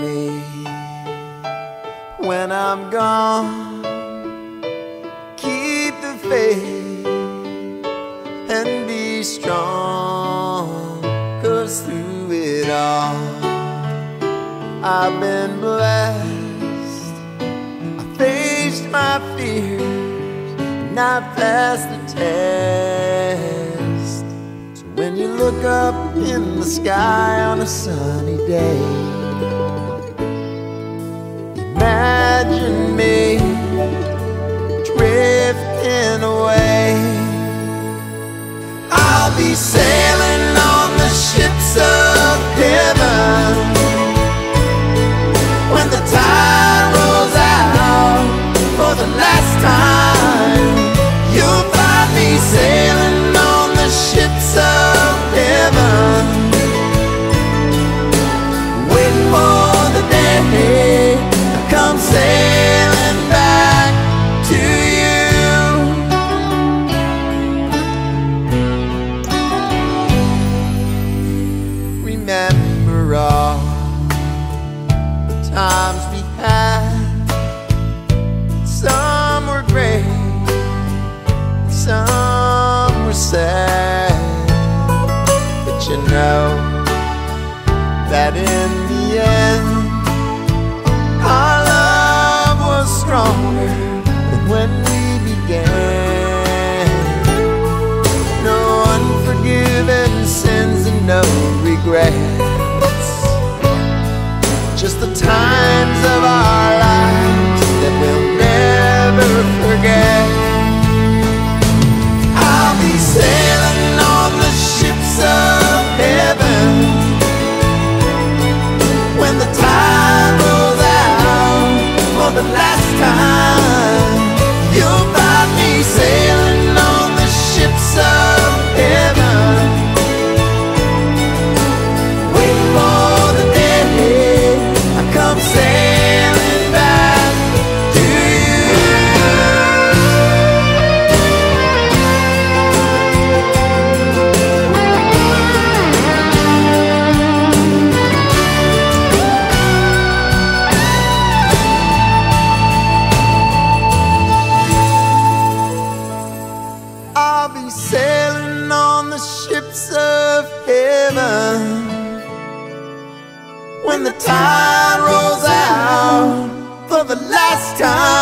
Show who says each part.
Speaker 1: me when I'm gone. Keep the faith and be strong, 'cause through it all I've been blessed. I faced my fears and I passed the test. So when you look up in the sky on a sunny day, imagine me drifting away. I'll be sailing on the ships of heaven. When the tide rolls out for the last time, you'll find me sailing on the ships of heaven, waiting for the day I come sailing back to you. Remember all the times we had. Some were great, some were sad, but you know that in the end our love was stronger than when we began. No unforgiven sins and no regrets, just the times of our lives that we'll never forget. I'll be sailing on the ships of heaven. When the tide rolls out for the last time, you'll find me sailing on the ships of heaven, waiting for the day I come sailing back to you. I'll be sailing on the ships of heaven. When the tide rolls out for the last time,